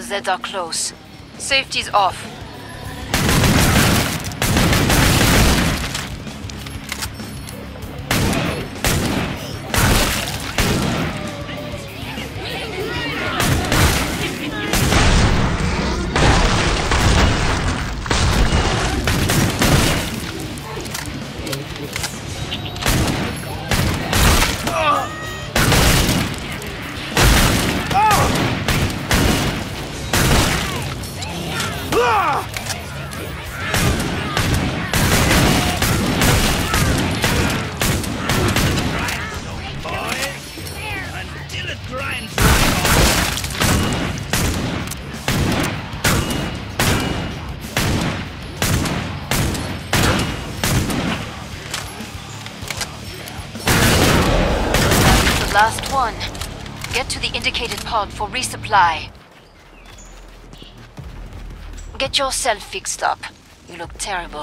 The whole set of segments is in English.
Zeds are close. Safety's off. Last one. Get to the indicated pod for resupply. Get yourself fixed up. You look terrible.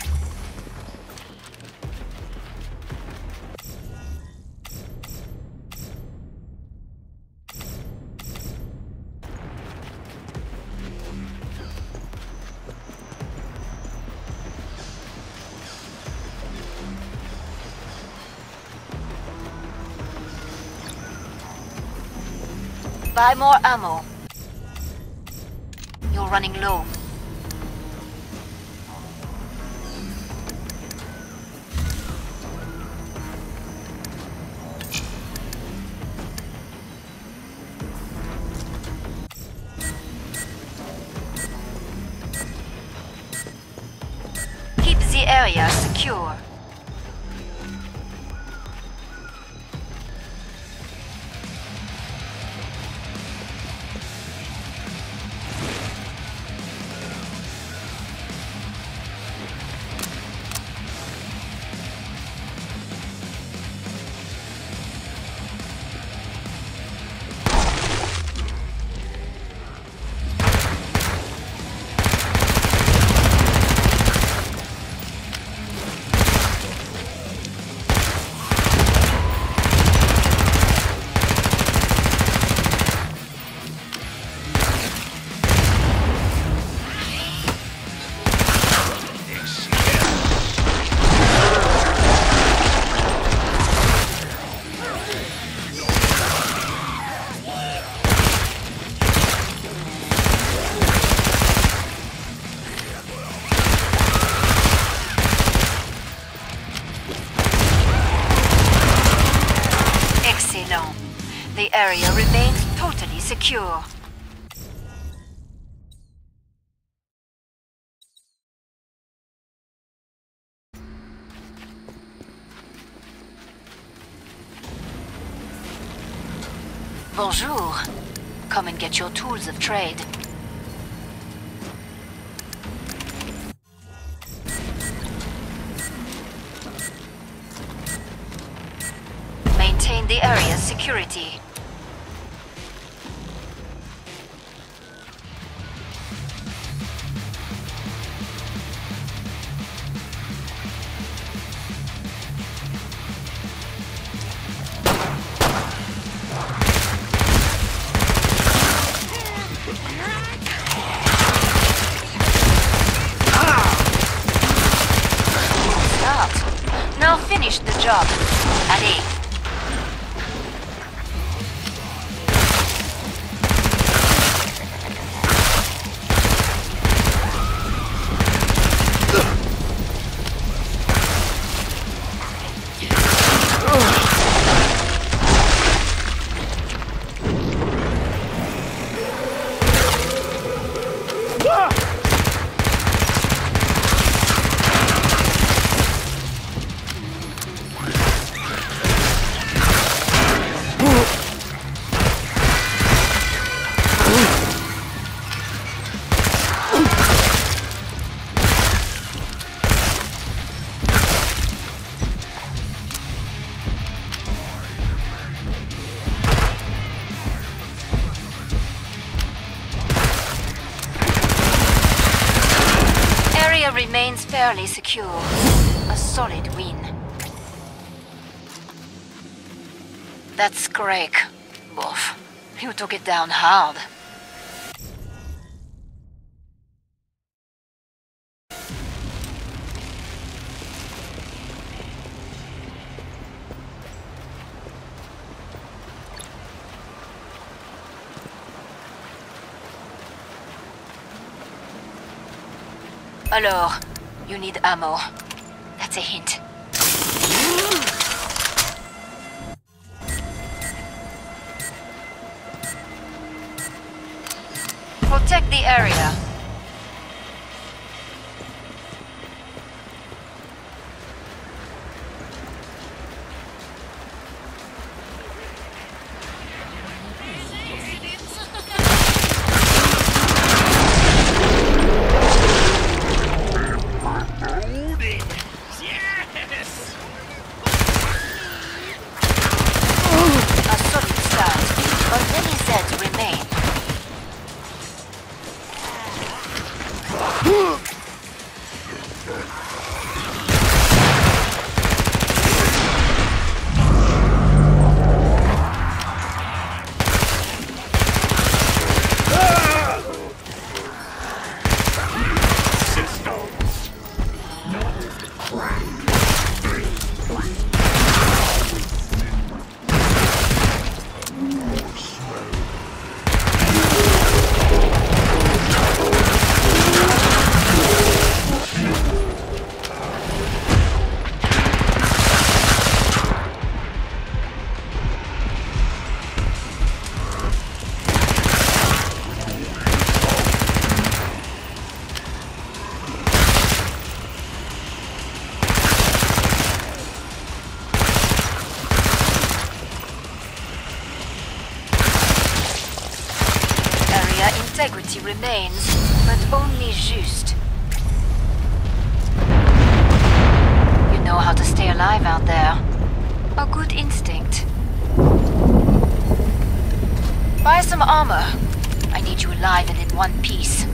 Buy more ammo. You're running low. Keep the area secure. The area remains totally secure. Bonjour. Come and get your tools of trade. Maintain the area's security. Now finish the job. Allez. Remains fairly secure. A solid win. That's Greg. Boof. You took it down hard. Alors, you need ammo. That's a hint. Protect the area. A solid start, but many Zeds remain. Integrity remains, but only just. You know how to stay alive out there. A good instinct. Buy some armor. I need you alive and in one piece.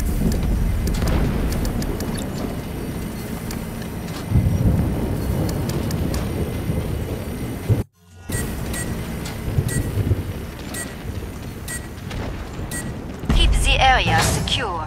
Area secure.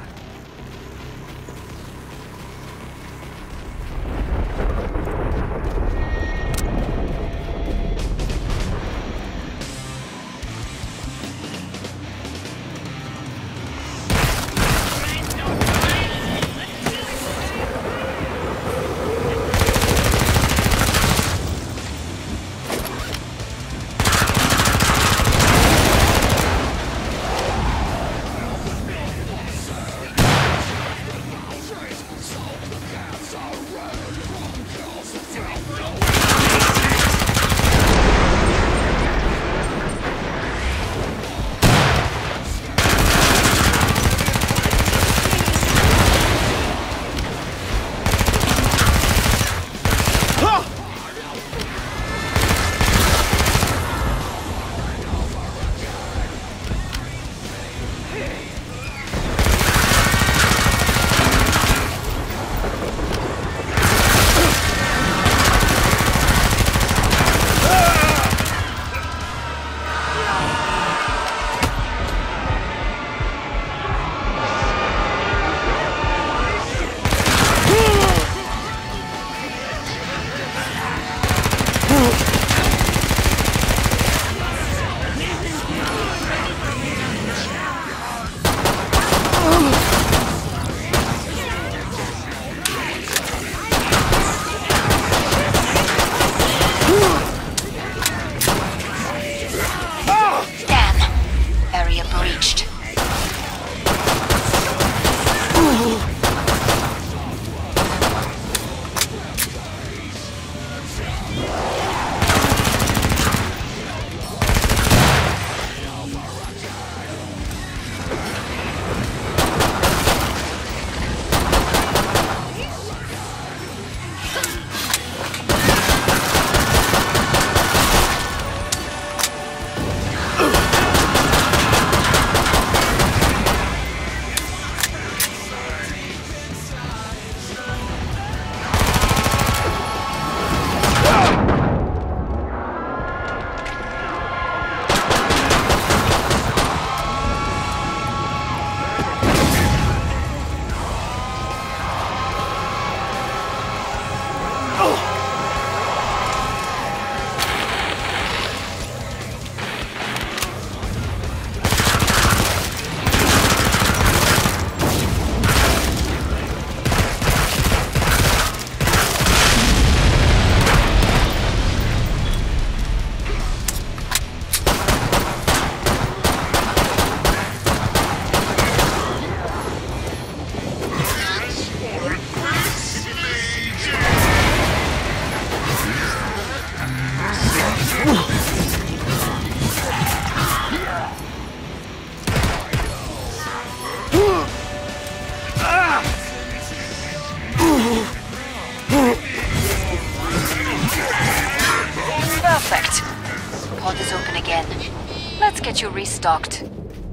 Perfect. Pod is open again. Let's get you restocked.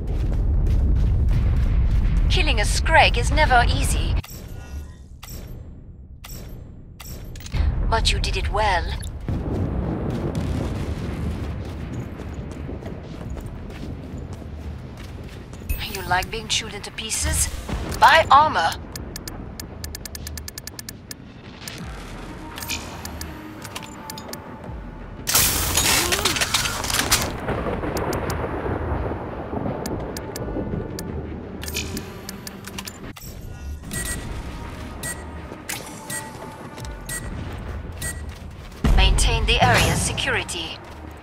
Killing a Scrag is never easy. But you did it well. You like being chewed into pieces? Buy armor. Maintain the area's security.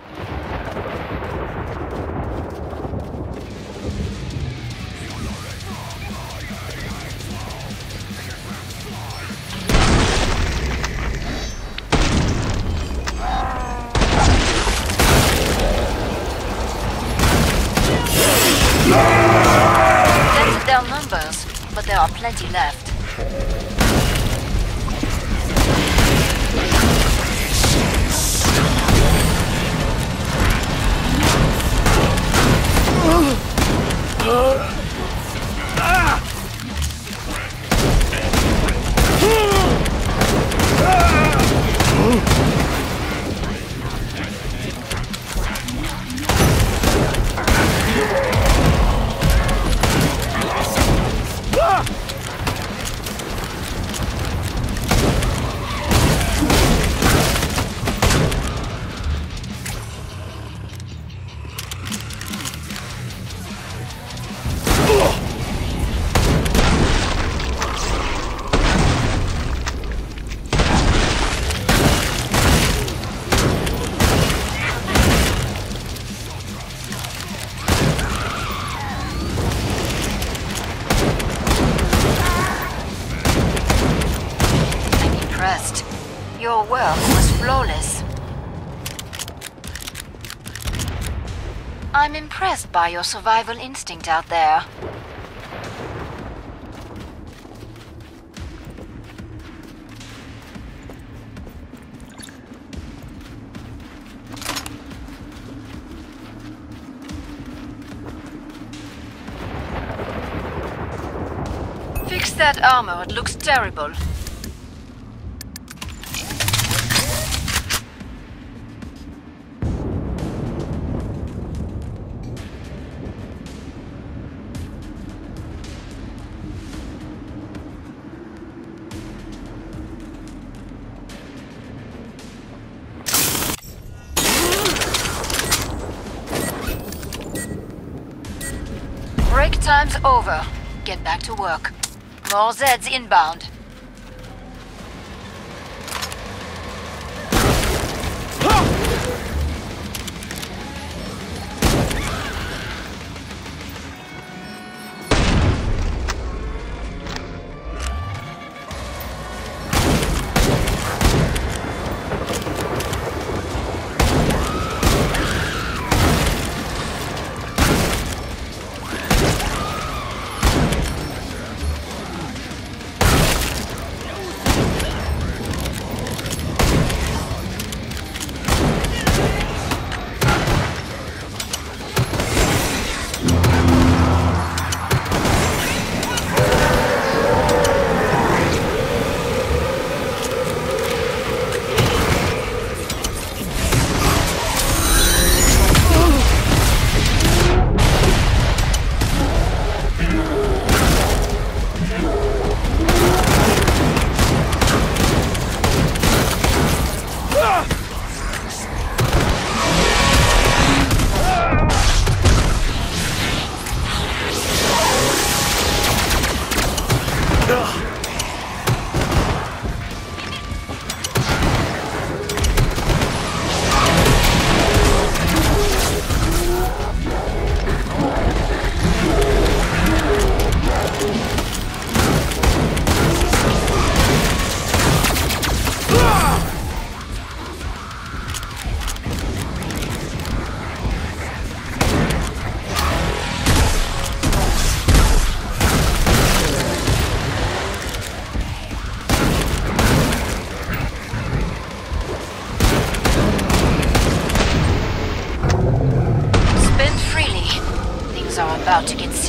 Dented their numbers, but there are plenty left. Your work was flawless. I'm impressed by your survival instinct out there. Fix that armor, it looks terrible. Break time's over. Get back to work. More Zeds inbound.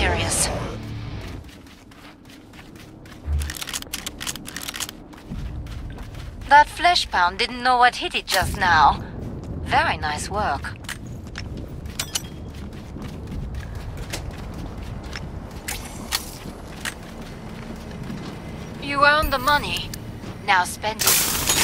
serious. That flesh pound didn't know what hit it just now. Very nice work. You earned the money. Now spend it.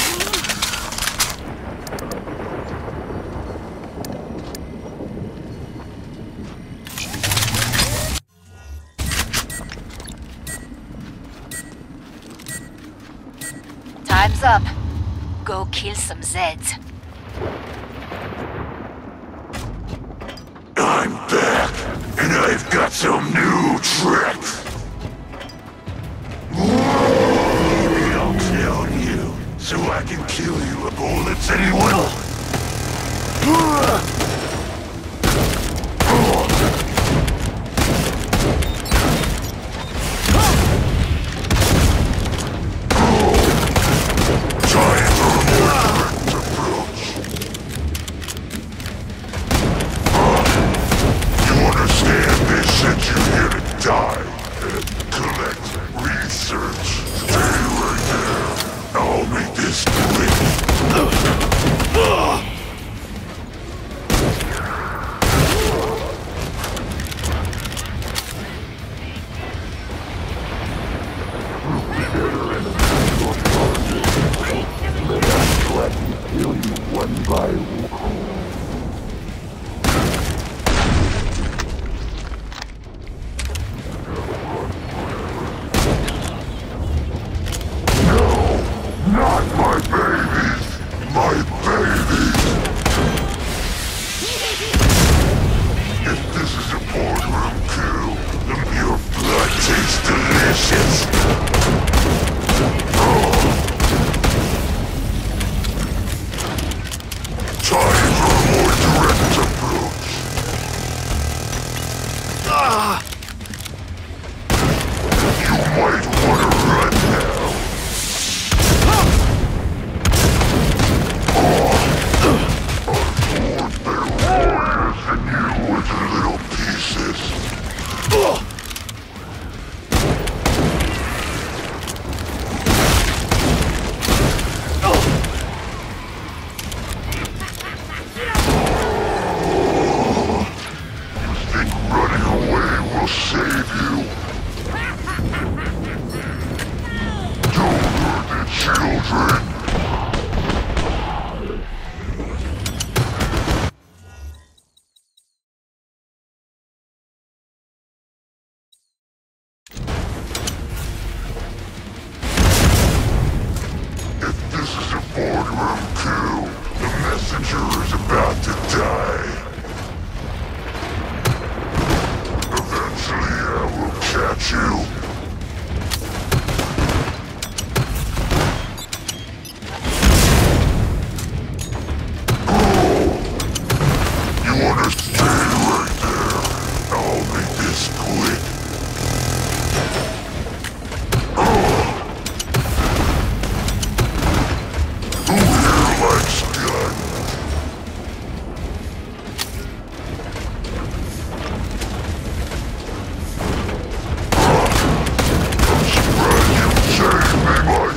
Time's up. Go kill some Zeds. I'm back, and I've got some new tricks. I'll kill you, so I can kill you with bullets, anyone?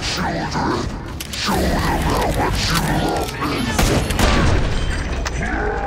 Show them how much you love me.